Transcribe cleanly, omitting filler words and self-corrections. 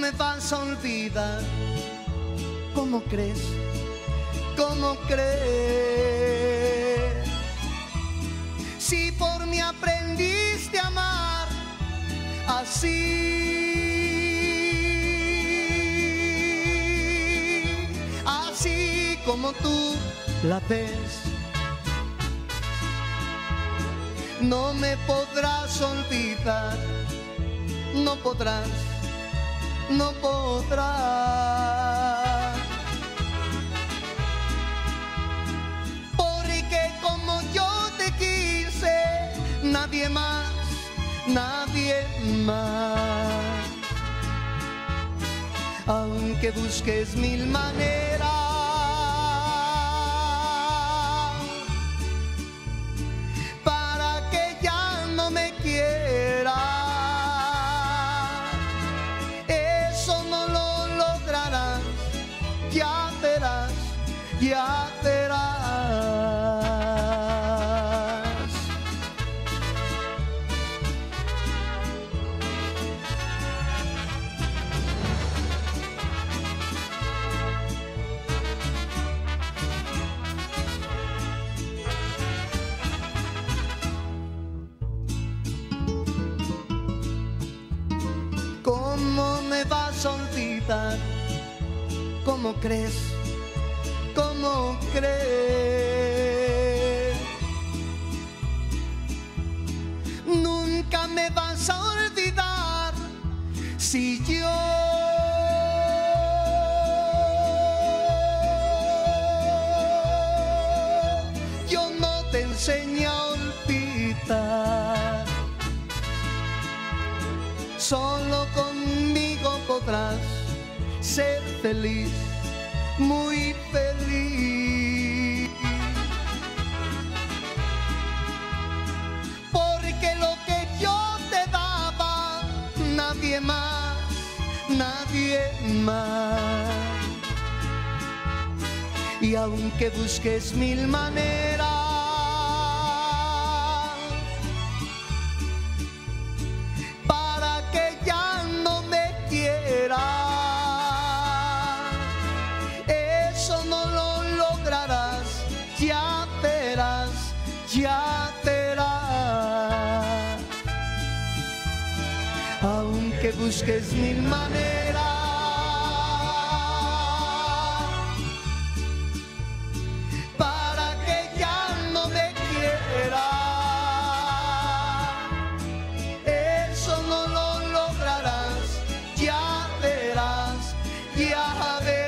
me vas a olvidar? ¿Cómo crees? ¿Cómo crees? Si por mí aprendiste a amar así, así como tú la ves, no me podrás olvidar, no podrás, no podrás. Porque como yo te quise, nadie más, nadie más. Aunque busques mil maneras para que ya no me quieras, eso no lo lograrás, ya verás, ya verás. ¿Cómo me vas a olvidar? ¿Cómo crees? ¿Cómo crees? Nunca me vas a olvidar si yo no te enseño a olvidar. Solo conmigo podrás ser feliz, muy feliz. Porque lo que yo te daba, nadie más, nadie más. Y aunque busques mil maneras para que ya no me quieras, eso no lo lograrás, ya verás, ya verás. Aunque busques mil maneras para que ya no me quieras, eso no lo lograrás, ya verás, ya verás.